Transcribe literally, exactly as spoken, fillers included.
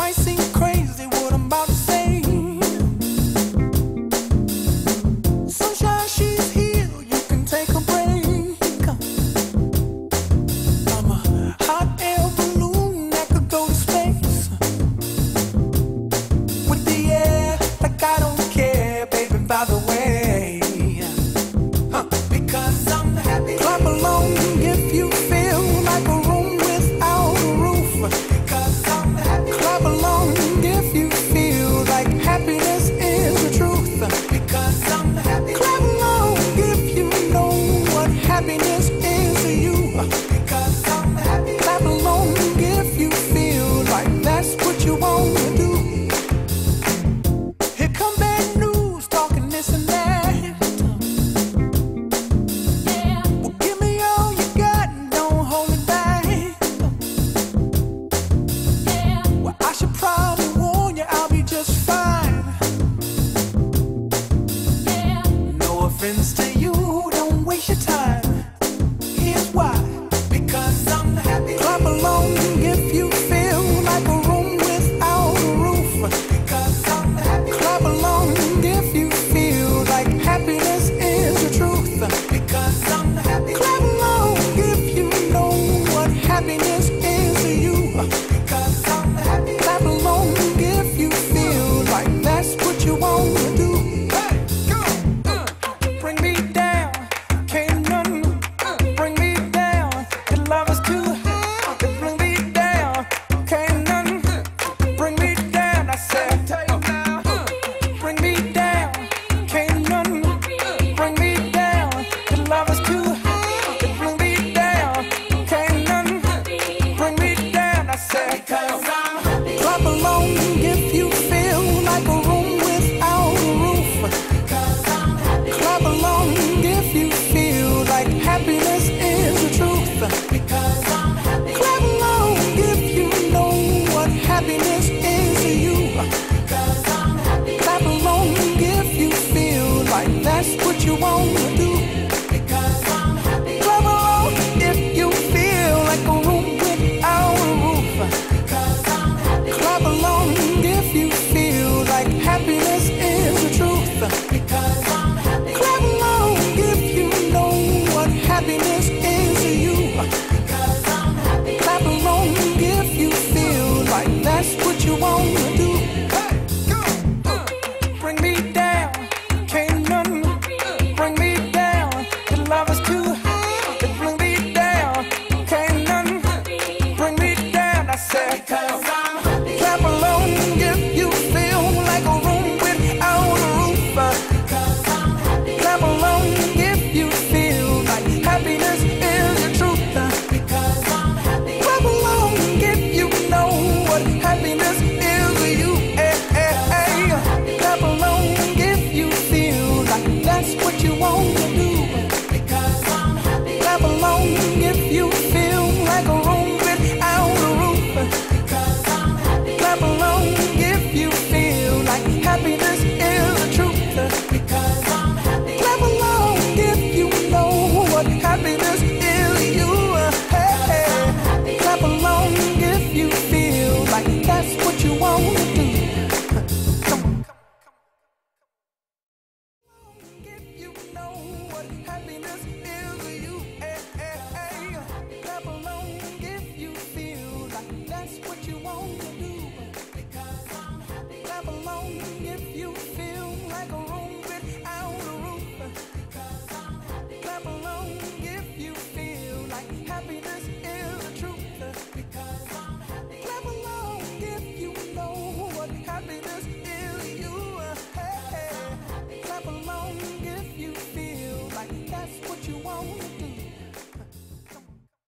might seem crazy what I'm about to say. Sunshine, she's here, you can take a break. I'm a hot air balloon that could go to space. With the air, like I don't care, baby, by the way. Huh. Because I'm happy. Clap along if you feel like a room without a roof. Because I'm happy. Clap along if you feel like happiness is the truth. Because I'm happy. Clap along if you know what happiness is to you. Because I'm happy. Clap along if you feel like that's what you want to do. Here come bad news, talking this and that. Yeah. Well, give me all you got and don't hold it back. Yeah. Well, I should probably warn you, I'll be just fine. Yeah. No offense to you, don't waste your time. Here's why. Because I'm happy. Clap along if you feel like a room without a roof. Because I'm happy. Clap along if you feel like happiness is the truth. Because I'm happy. Clap along if you know what happiness is to you. Because I'm happy. Clap along if you feel like that's what you want to do. Hey, go, uh, bring me down, can't none bring me down. Your love is too high to bring me down, can't none bring me down. I said, uh, bring me down, can't none bring me down. Your love is too high to bring me down, can't none bring me down. I said, because I'm happy. Clap along if you feel like a room without a roof. Because I'm happy. Clap along if you feel like happiness is the truth. Because I'm happy. Clap along if you know what happiness is to you. Because I'm happy. Clap along if you feel like that's what you want to do. Because I'm happy. Clap along if you feel like a room without a roof. Because I'm happy. Clap along if you feel like happiness is the truth. Because I'm happy. Clap along if you know what happiness is to you. Because I'm happy. Clap along if you feel like that's what you want to do. Hey, go, uh, bring me down, can't none bring me down. Your love is too high to bring me down, can't none bring me down. I said, because I'm happy. Clap along if you feel like a room without a roof. Because I'm happy. Clap along if you feel like happiness is the truth. Because I'm happy. Clap along if you know what happiness is to you. Hey, hey, hey. Clap along if you feel like that's what you want to do. Because I'm happy. Clap along if you feel like a room without a roof. Because I'm happy. Clap along if you feel like happiness is the truth. Because I'm happy. Clap along if you know what happiness is to you. Hey, hey. Clap along if you feel like that's what you want to do. Come on. If you know what happiness